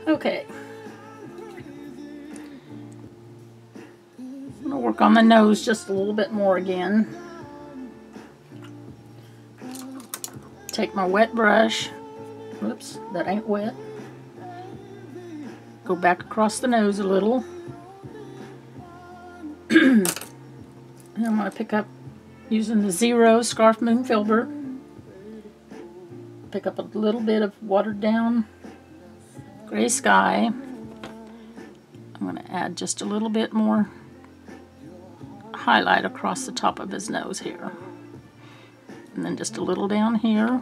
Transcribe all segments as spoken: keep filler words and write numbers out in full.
Okay. I'm going to work on the nose just a little bit more again. Take my wet brush. Oops, that ain't wet. Go back across the nose a little. And I'm going to pick up, using the Zero Scarf Moon Filbert, pick up a little bit of watered down gray sky. I'm going to add just a little bit more highlight across the top of his nose here. And then just a little down here.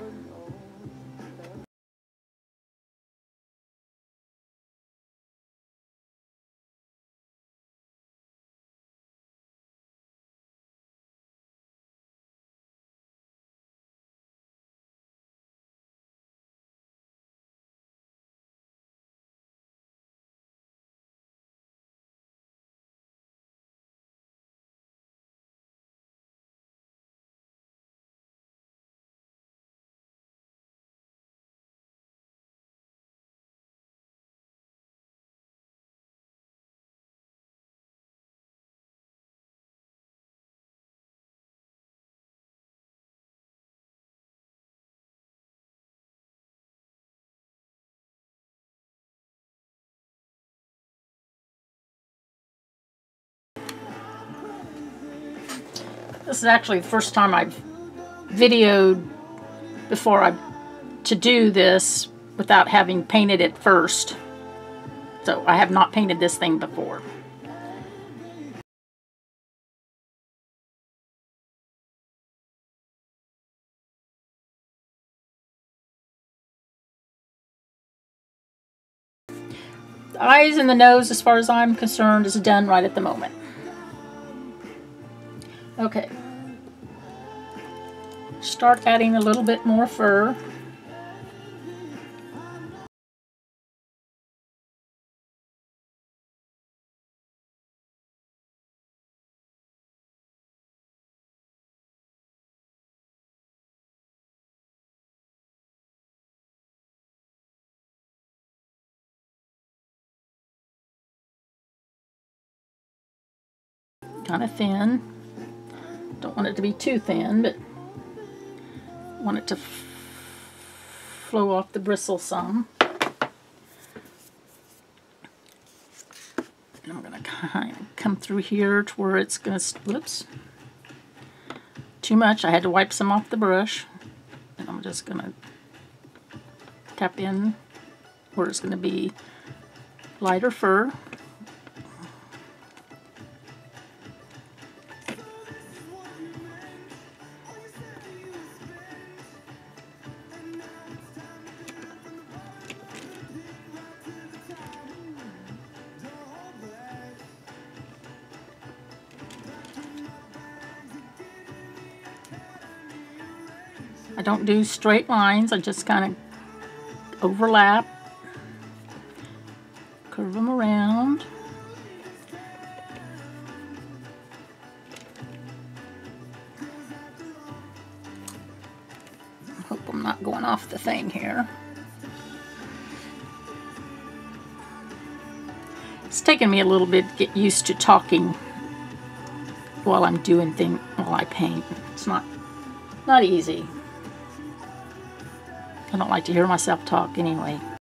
This is actually the first time I've videoed before I to do this without having painted it first. So I have not painted this thing before. The eyes and the nose, as far as I'm concerned, is done right at the moment. Okay. Start adding a little bit more fur. Kind of thin. Don't want it to be too thin, but want it to f flow off the bristle some. And I'm going to kind of come through here to where it's going to, whoops, too much. I had to wipe some off the brush. And I'm just going to tap in where it's going to be lighter fur. I don't do straight lines, I just kind of overlap, curve them around. I hope I'm not going off the thing here. It's taken me a little bit to get used to talking while I'm doing things, while I paint. It's not, not easy. I don't like to hear myself talk anyway.